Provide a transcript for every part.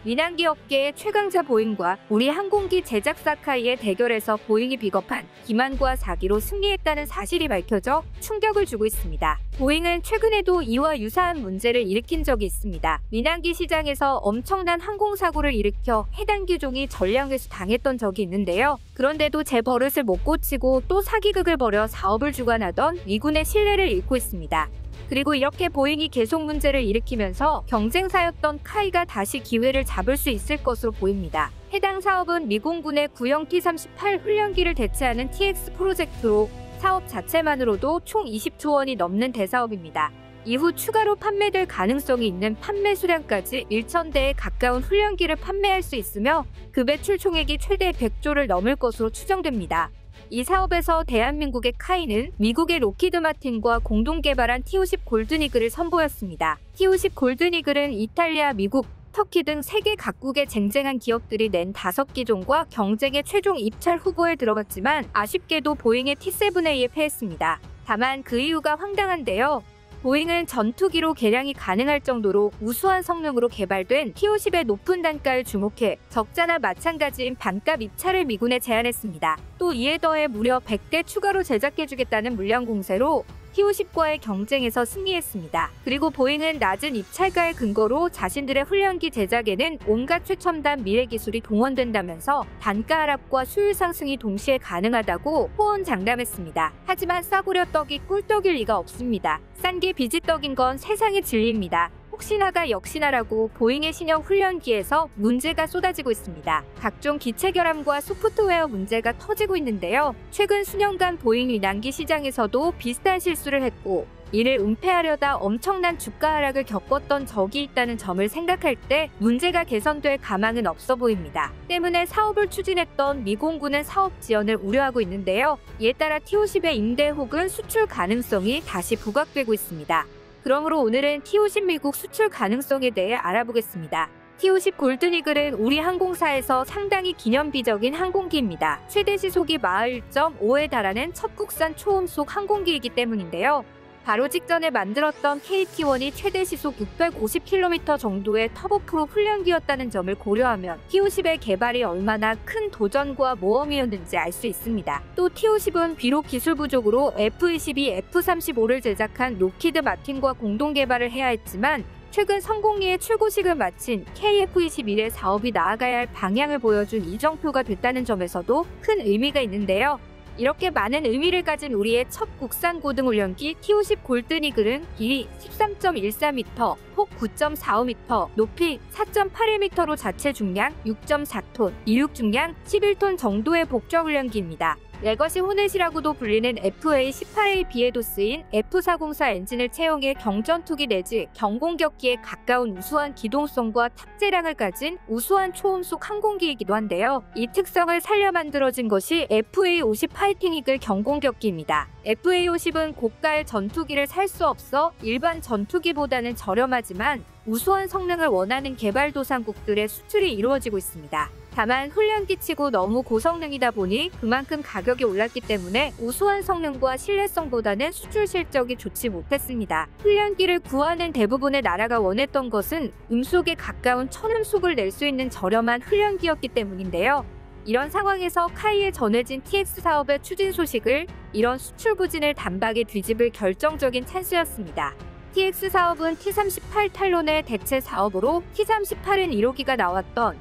민항기 업계의 최강자 보잉과 우리 항공기 제작사 카이의 대결에서 보잉이 비겁한 기만과 사기로 승리했다는 사실이 밝혀져 충격을 주고 있습니다. 보잉은 최근에도 이와 유사한 문제를 일으킨 적이 있습니다. 민항기 시장에서 엄청난 항공사고를 일으켜 해당 기종이 전량회수 당했던 적이 있는데요. 그런데도 제 버릇을 못 고치고 또 사기극을 벌여 사업을 주관하던 미군의 신뢰를 잃고 있습니다. 그리고 이렇게 보잉이 계속 문제를 일으키면서 경쟁사였던 카이가 다시 기회를 잡을 수 있을 것으로 보입니다. 해당 사업은 미공군의 구형 T-38 훈련기를 대체하는 TX 프로젝트로 사업 자체만으로도 총 20조 원이 넘는 대사업입니다. 이후 추가로 판매될 가능성이 있는 판매 수량까지 1,000대에 가까운 훈련기를 판매할 수 있으며 그 매출 총액이 최대 100조를 넘을 것으로 추정됩니다. 이 사업에서 대한민국의 카이는 미국의 로키드 마틴과 공동 개발한 T-50 골든이글을 선보였습니다. T-50 골든이글은 이탈리아, 미국, 터키 등 세계 각국의 쟁쟁한 기업들이 낸 5기종과 경쟁의 최종 입찰 후보에 들어갔지만 아쉽게도 보잉의 T-7A에 패했습니다. 다만 그 이유가 황당한데요. 보잉은 전투기로 개량이 가능할 정도로 우수한 성능으로 개발된 T-50의 높은 단가를 주목해 적자나 마찬가지인 반값 입찰을 미군에 제안했습니다. 또 이에 더해 무려 100대 추가로 제작해주겠다는 물량 공세로 T-50과의 경쟁에서 승리했습니다. 그리고 보잉은 낮은 입찰가의 근거로 자신들의 훈련기 제작에는 온갖 최첨단 미래 기술이 동원된다면서 단가 하락과 수율 상승이 동시에 가능하다고 호언장담했습니다. 하지만 싸구려 떡이 꿀떡일 리가 없습니다. 싼 게 비지떡인 건 세상의 진리입니다. 혹시나가 역시나라고 보잉의 신형 훈련기에서 문제가 쏟아지고 있습니다. 각종 기체 결함과 소프트웨어 문제가 터지고 있는데요. 최근 수년간 보잉 민항기 시장에서도 비슷한 실수를 했고 이를 은폐하려다 엄청난 주가 하락을 겪었던 적이 있다는 점을 생각할 때 문제가 개선될 가망은 없어 보입니다. 때문에 사업을 추진했던 미공군은 사업 지연을 우려하고 있는데요. 이에 따라 T-50의 임대 혹은 수출 가능성이 다시 부각되고 있습니다. 그러므로 오늘은 T-50 미국 수출 가능성에 대해 알아보겠습니다. T-50 골든이글은 우리 항공사에서 상당히 기념비적인 항공기입니다. 최대 시속이 마하 1.5에 달하는 첫 국산 초음속 항공기이기 때문인데요. 바로 직전에 만들었던 KT-1이 최대 시속 650km 정도의 터보프로 훈련기였다는 점을 고려하면 T-50의 개발이 얼마나 큰 도전과 모험이었는지 알 수 있습니다. 또 T-50은 비록 기술 부족으로 F-22, F-35를 제작한 로키드 마틴과 공동 개발을 해야 했지만 최근 성공리에 출고식을 마친 KF-21의 사업이 나아가야 할 방향을 보여준 이정표가 됐다는 점에서도 큰 의미가 있는데요. 이렇게 많은 의미를 가진 우리의 첫 국산 고등훈련기 T-50 골든이글은 길이 13.14m, 폭 9.45m, 높이 4.81m로 자체 중량 6.4톤, 이륙 중량 11톤 정도의 복저훈련기입니다. 레거시 호넷이라고도 불리는 FA-18A비에도 쓰인 F404 엔진을 채용해 경전투기 내지 경공격기에 가까운 우수한 기동성과 탑재량을 가진 우수한 초음속 항공기이기도 한데요. 이 특성을 살려 만들어진 것이 FA-50 파이팅 이글 경공격기입니다. FA-50은 고가의 전투기를 살 수 없어 일반 전투기보다는 저렴하지만 우수한 성능을 원하는 개발도상국들의 수출이 이루어지고 있습니다. 다만 훈련기치고 너무 고성능이다 보니 그만큼 가격이 올랐기 때문에 우수한 성능과 신뢰성보다는 수출 실적이 좋지 못했습니다. 훈련기를 구하는 대부분의 나라가 원했던 것은 음속에 가까운 천음속을 낼 수 있는 저렴한 훈련기였기 때문인데요. 이런 상황에서 카이에 전해진 TX 사업의 추진 소식을 이런 수출 부진을 단박에 뒤집을 결정적인 찬스였습니다. TX 사업은 T-38 탈론의 대체 사업으로 T-38은 1호기가 나왔던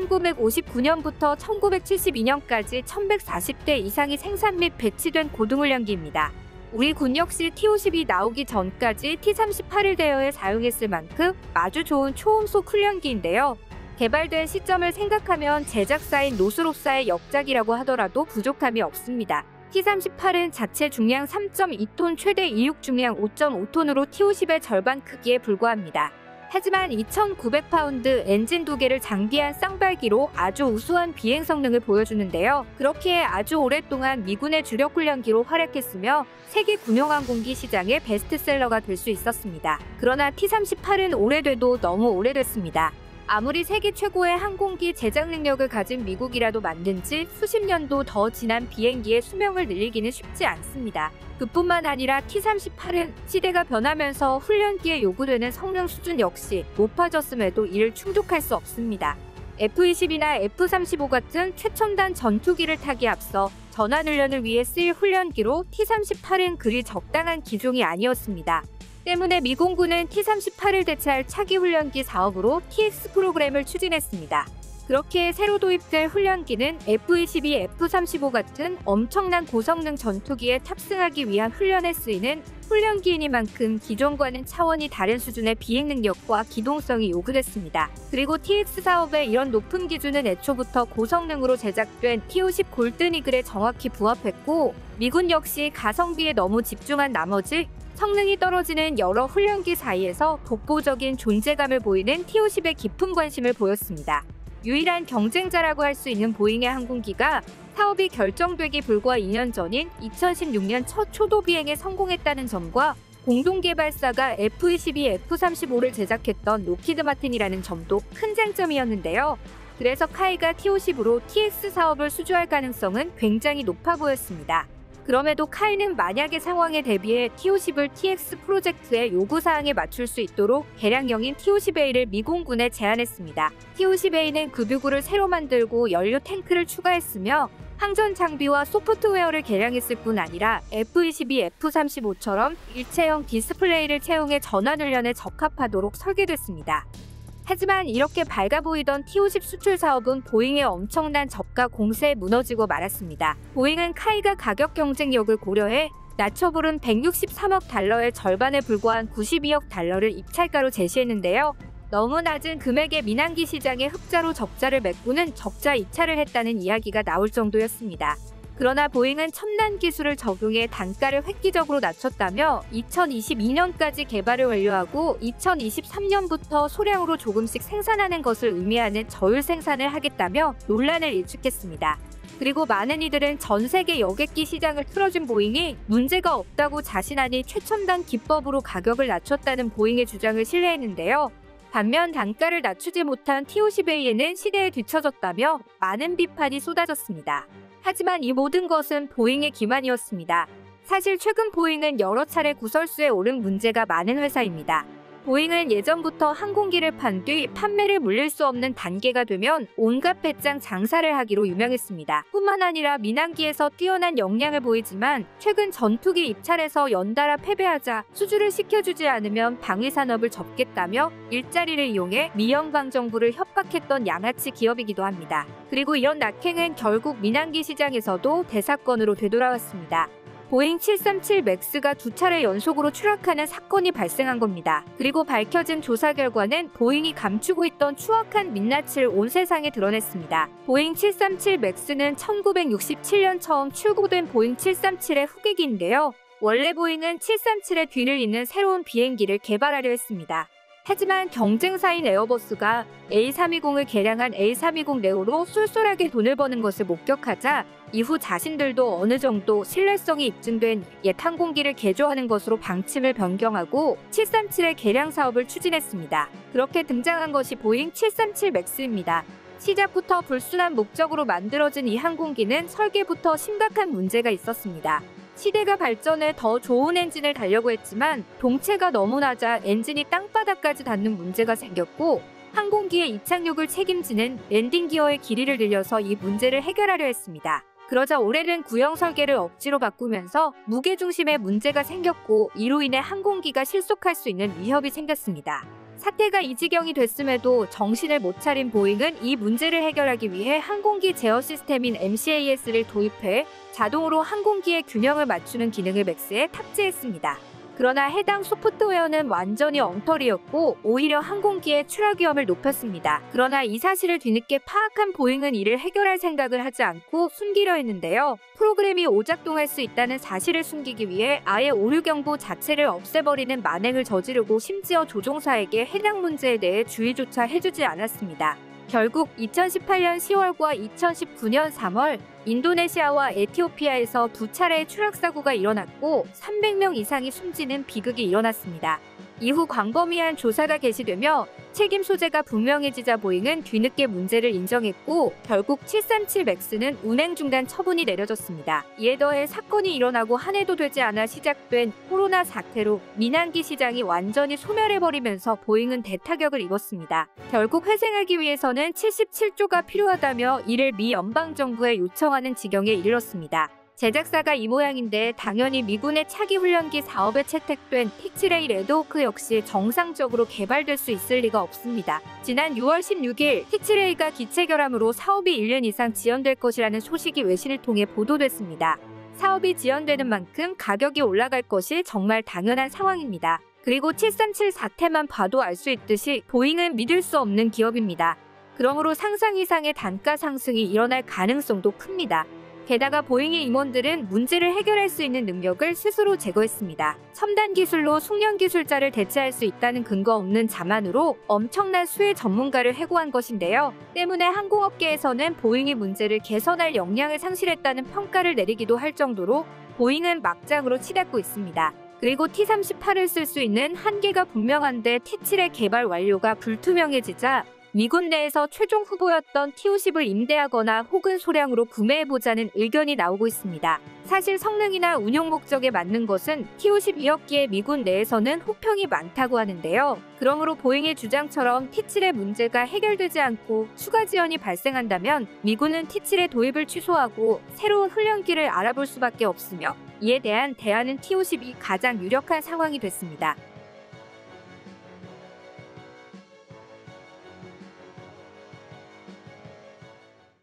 1959년부터 1972년까지 1140대 이상이 생산 및 배치된 고등훈련기입니다. 우리 군 역시 T-50이 나오기 전까지 T-38을 대여해 사용했을 만큼 아주 좋은 초음속 훈련기인데요. 개발된 시점을 생각하면 제작사인 노스롭사의 역작이라고 하더라도 부족함이 없습니다. T-38은 자체 중량 3.2톤 최대 이륙 중량 5.5톤으로 T-50의 절반 크기에 불과합니다. 하지만 2,900파운드 엔진 2개를 장비한 쌍발기로 아주 우수한 비행 성능을 보여주는데요. 그렇기에 아주 오랫동안 미군의 주력 훈련기로 활약했으며 세계 군용항공기 시장의 베스트셀러가 될 수 있었습니다. 그러나 T-38은 오래돼도 너무 오래됐습니다. 아무리 세계 최고의 항공기 제작 능력을 가진 미국이라도 만든 지 수십 년도 더 지난 비행기의 수명을 늘리기는 쉽지 않습니다. 그뿐만 아니라 T-38은 시대가 변하면서 훈련기에 요구되는 성능 수준 역시 높아졌음에도 이를 충족할 수 없습니다. F-22나 F-35 같은 최첨단 전투기를 타기에 앞서 전환훈련을 위해 쓰일 훈련기로 T-38은 그리 적당한 기종이 아니었습니다. 때문에 미공군은 T-38을 대체할 차기 훈련기 사업으로 TX 프로그램을 추진했습니다. 그렇게 새로 도입될 훈련기는 F-22, F-35 같은 엄청난 고성능 전투기에 탑승하기 위한 훈련에 쓰이는 훈련기이니만큼 기존과는 차원이 다른 수준의 비행 능력과 기동성이 요구됐습니다. 그리고 TX 사업의 이런 높은 기준은 애초부터 고성능으로 제작된 T-50 골든이글에 정확히 부합했고, 미군 역시 가성비에 너무 집중한 나머지 성능이 떨어지는 여러 훈련기 사이에서 독보적인 존재감을 보이는 T-50에 깊은 관심을 보였습니다. 유일한 경쟁자라고 할 수 있는 보잉의 항공기가 사업이 결정되기 불과 2년 전인 2016년 첫 초도 비행에 성공했다는 점과 공동 개발사가 F-22, F-35를 제작했던 로키드 마틴이라는 점도 큰 장점이었는데요. 그래서 카이가 T-50으로 TX 사업을 수주할 가능성은 굉장히 높아 보였습니다. 그럼에도 카이는 만약의 상황에 대비해 T-50을 TX 프로젝트의 요구사항에 맞출 수 있도록 개량형인 T-50A를 미공군에 제안했습니다. T-50A는 급유구를 새로 만들고 연료 탱크를 추가했으며 항전 장비와 소프트웨어를 개량했을 뿐 아니라 F-22, F-35처럼 일체형 디스플레이를 채용해 전환훈련에 적합하도록 설계됐습니다. 하지만 이렇게 밝아 보이던 T-50 수출 사업은 보잉의 엄청난 저가 공세에 무너지고 말았습니다. 보잉은 카이가 가격 경쟁력을 고려해 낮춰부른 163억 달러의 절반에 불과한 92억 달러를 입찰가로 제시했는데요. 너무 낮은 금액의 민항기 시장에 흑자로 적자를 메꾸는 적자 입찰을 했다는 이야기가 나올 정도였습니다. 그러나 보잉은 첨단 기술을 적용해 단가를 획기적으로 낮췄다며 2022년까지 개발을 완료하고 2023년부터 소량으로 조금씩 생산하는 것을 의미하는 저율 생산을 하겠다며 논란을 일축했습니다. 그리고 많은 이들은 전 세계 여객기 시장을 틀어준 보잉이 문제가 없다고 자신하니 최첨단 기법으로 가격을 낮췄다는 보잉의 주장을 신뢰했는데요. 반면 단가를 낮추지 못한 T-50A에는 시대에 뒤처졌다며 많은 비판이 쏟아졌습니다. 하지만 이 모든 것은 보잉의 기만이었습니다. 사실 최근 보잉은 여러 차례 구설수에 오른 문제가 많은 회사입니다. 보잉은 예전부터 항공기를 판 뒤 판매를 물릴 수 없는 단계가 되면 온갖 배짱 장사를 하기로 유명했습니다. 뿐만 아니라 민항기에서 뛰어난 역량을 보이지만 최근 전투기 입찰에서 연달아 패배하자 수주를 시켜주지 않으면 방위산업을 접겠다며 일자리를 이용해 미연방 정부를 협박했던 양아치 기업이기도 합니다. 그리고 이런 낙행은 결국 민항기 시장에서도 대사건으로 되돌아왔습니다. 보잉 737 맥스가 2차례 연속으로 추락하는 사건이 발생한 겁니다. 그리고 밝혀진 조사 결과는 보잉이 감추고 있던 추악한 민낯을 온 세상에 드러냈습니다. 보잉 737 맥스는 1967년 처음 출고된 보잉 737의 후계기인데요. 원래 보잉은 737의 뒤를 잇는 새로운 비행기를 개발하려 했습니다. 하지만 경쟁사인 에어버스가 A320을 개량한 A320 네오로 쏠쏠하게 돈을 버는 것을 목격하자 이후 자신들도 어느 정도 신뢰성이 입증된 옛 항공기를 개조하는 것으로 방침을 변경하고 737의 개량 사업을 추진했습니다. 그렇게 등장한 것이 보잉 737 맥스입니다. 시작부터 불순한 목적으로 만들어진 이 항공기는 설계부터 심각한 문제가 있었습니다. 시대가 발전해 더 좋은 엔진을 달려고 했지만 동체가 너무 낮아 엔진이 땅바닥까지 닿는 문제가 생겼고 항공기의 이착륙을 책임지는 랜딩 기어의 길이를 늘려서 이 문제를 해결하려 했습니다. 그러자 올해는 구형 설계를 억지로 바꾸면서 무게중심에 문제가 생겼고 이로 인해 항공기가 실속할 수 있는 위협이 생겼습니다. 사태가 이 지경이 됐음에도 정신을 못 차린 보잉은 이 문제를 해결하기 위해 항공기 제어 시스템인 MCAS를 도입해 자동으로 항공기의 균형을 맞추는 기능을 맥스에 탑재했습니다. 그러나 해당 소프트웨어는 완전히 엉터리였고 오히려 항공기의 추락 위험을 높였습니다. 그러나 이 사실을 뒤늦게 파악한 보잉은 이를 해결할 생각을 하지 않고 숨기려 했는데요. 프로그램이 오작동할 수 있다는 사실을 숨기기 위해 아예 오류 경보 자체를 없애버리는 만행을 저지르고 심지어 조종사에게 해당 문제에 대해 주의조차 해주지 않았습니다. 결국 2018년 10월과 2019년 3월 인도네시아와 에티오피아에서 2차례의 추락사고가 일어났고 300명 이상이 숨지는 비극이 일어났습니다. 이후 광범위한 조사가 개시되며 책임 소재가 분명해지자 보잉은 뒤늦게 문제를 인정했고 결국 737 맥스는 운행 중단 처분이 내려졌습니다. 이에 더해 사건이 일어나고 한 해도 되지 않아 시작된 코로나 사태로 민항기 시장이 완전히 소멸해버리면서 보잉은 대타격을 입었습니다. 결국 회생하기 위해서는 77조가 필요하다며 이를 미 연방정부에 요청하는 지경에 이르렀습니다. 제작사가 이 모양인데 당연히 미군의 차기 훈련기 사업에 채택된 틱츠레이 레드호크 역시 정상적으로 개발될 수 있을 리가 없습니다. 지난 6월 16일 틱츠레이가 기체 결함으로 사업이 1년 이상 지연될 것이라는 소식이 외신을 통해 보도됐습니다. 사업이 지연되는 만큼 가격이 올라갈 것이 정말 당연한 상황입니다. 그리고 737 사태만 봐도 알 수 있듯이 보잉은 믿을 수 없는 기업입니다. 그러므로 상상 이상의 단가 상승이 일어날 가능성도 큽니다. 게다가 보잉의 임원들은 문제를 해결할 수 있는 능력을 스스로 제거했습니다. 첨단 기술로 숙련 기술자를 대체할 수 있다는 근거 없는 자만으로 엄청난 수의 전문가를 해고한 것인데요. 때문에 항공업계에서는 보잉이 문제를 개선할 역량을 상실했다는 평가를 내리기도 할 정도로 보잉은 막장으로 치닫고 있습니다. 그리고 T-38을 쓸 수 있는 한계가 분명한데 T-7의 개발 완료가 불투명해지자 미군 내에서 최종 후보였던 T-50을 임대하거나 혹은 소량으로 구매해보자는 의견이 나오고 있습니다. 사실 성능이나 운용 목적에 맞는 것은 T-52였기에 미군 내에서는 호평이 많다고 하는데요. 그러므로 보잉의 주장처럼 T-7의 문제가 해결되지 않고 추가 지연이 발생한다면 미군은 T-7의 도입을 취소하고 새로운 훈련기를 알아볼 수밖에 없으며 이에 대한 대안은 T-52 가장 유력한 상황이 됐습니다.